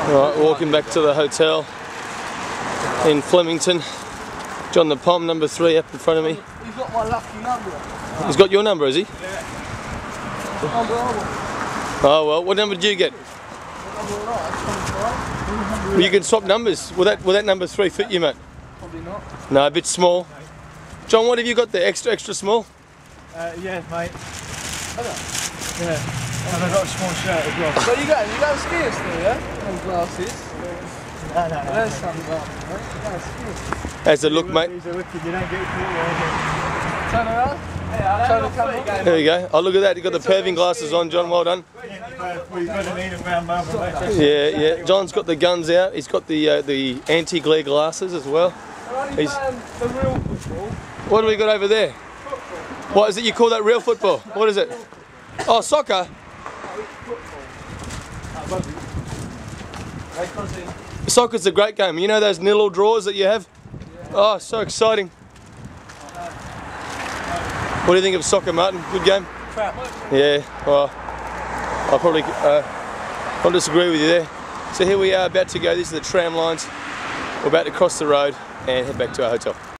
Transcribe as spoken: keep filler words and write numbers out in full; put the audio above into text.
Alright, walking back to the hotel in Flemington. John the Pom, number three, up in front of me. He's got my lucky number. He's got your number, has he? Yeah. Number Oh well, what number did you get? Well, you can swap numbers. Will that will that number three fit you, mate? Probably not. No, a bit small. John, what have you got there? Extra, extra small? Uh, yeah, mate. Oh, no. Yeah. And I've got a small shirt as well. So you go, you go skiing still, yeah? And glasses. No, no, no. There's some glasses, right? You go skiing. How's it look, mate? These are wicked, you don't get caught. Turn around. Yeah, turn the camera. There you go. Oh, look at that. You've got the Perving glasses on, John. Well done. We've got to need them round Melbourne, mate. Yeah, yeah. John's got the guns out. He's got the uh, the anti-glare glasses as well. He's the real football. What do we got over there? What is it you call that real football? What is it? Oh, soccer. Soccer's a great game. You know those nil-all draws that you have? Oh, so exciting. What do you think of soccer, Martin? Good game? Crap. Yeah, well, I'll probably uh, I'll disagree with you there. So here we are about to go. These are the tram lines. We're about to cross the road and head back to our hotel.